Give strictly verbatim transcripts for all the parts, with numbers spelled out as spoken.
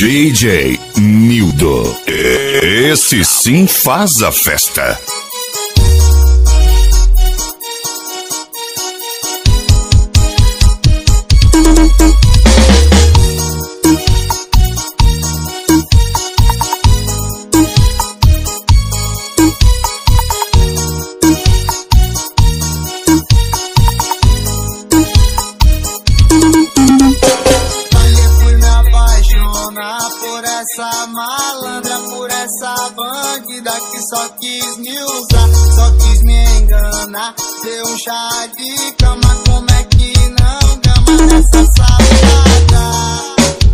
D J Nildo. Esse sim faz a festa. Essa malandra, por essa bandida que só quis me usar, só quis me enganar. Deu um chá de cama, como é que não gama dessa safada?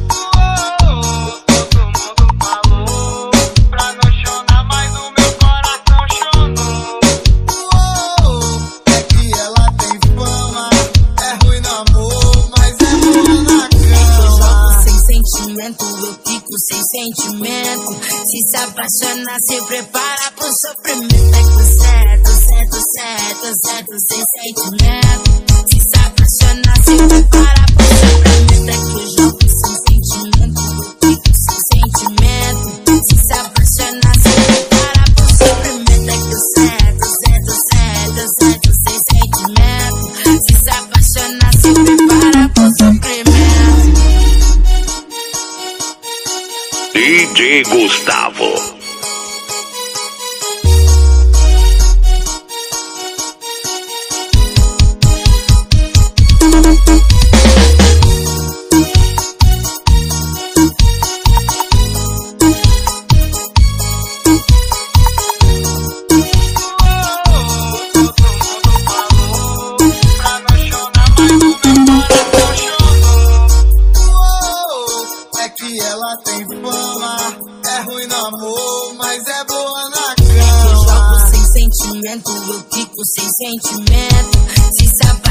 Eu fico sem sentimento. Se se apaixonar, se prepara pro sofrimento. É que certo, certo, certo, certo, sem sentimento. Se se apaixonar, se prepara pro sofrimento. É que eu jogo sem sentimento. Eu fico sem sentimento. Se se apaixonar, se prepara pro sofrimento. É que eu certo, certo, certo, certo, sem sentimento. Se se apaixonar, se prepara pro sofrimento. D J Gustavo. Ela tem fama, é ruim no amor, mas é boa na cama. Eu jogo sem sentimento, eu fico sem sentimento. Se sabe